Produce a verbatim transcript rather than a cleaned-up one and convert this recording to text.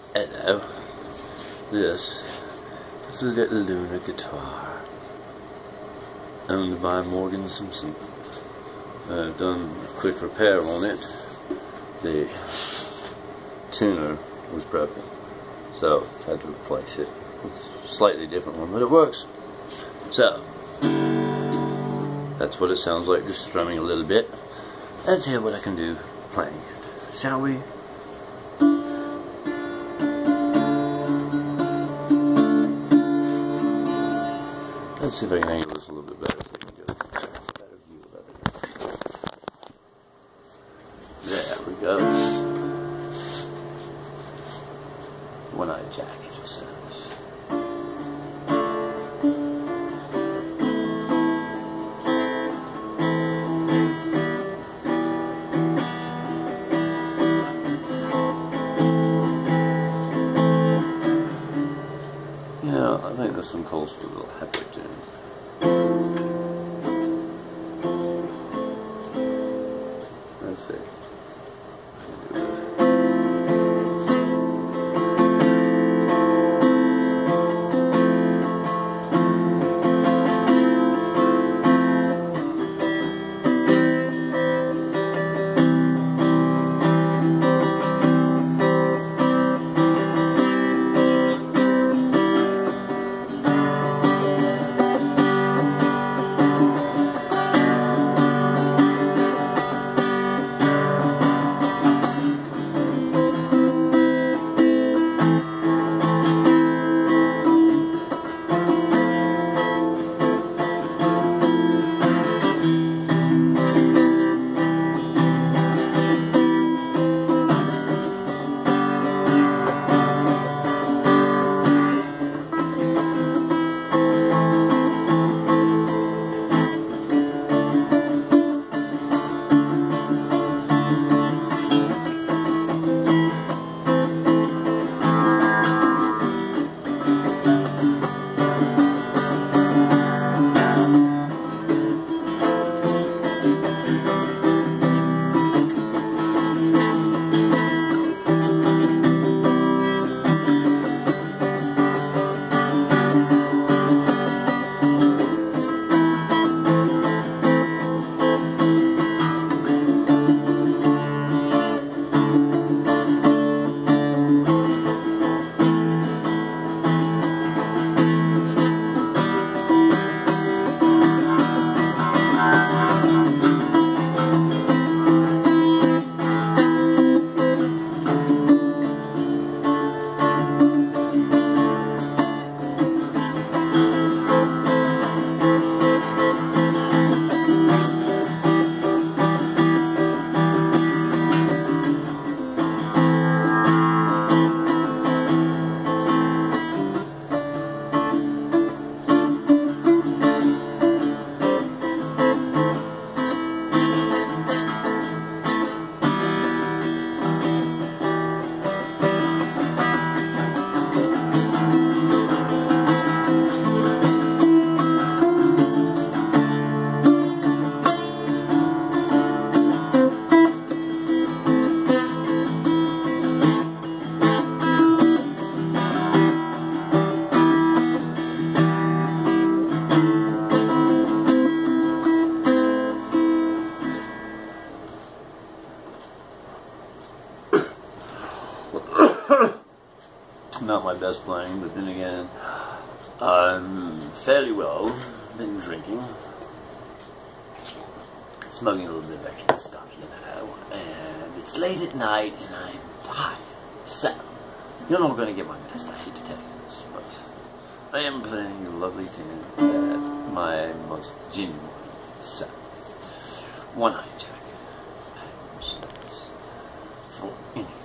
Hello. This is a little Luna guitar, owned by Morgan Simpson. I've done a quick repair on it. The tuner was broken, so I had to replace it with a slightly different one, but it works. So that's what it sounds like, just strumming a little bit. Let's hear what I can do playing it, shall we? Let's see if I can angle this a little bit better so I can get a better view of everything. There we go. One-eyed Jack, it just says. You know, I think this one calls for a little heavier tune. Let's see. Not my best playing, but then again, I'm fairly well. Been drinking, smoking a little bit of extra stuff, you know, and it's late at night and I'm tired. So, you're not going to get my best, I hate to tell you this, but I am playing a lovely tune at my most genuine self. One-eyed Jack. For any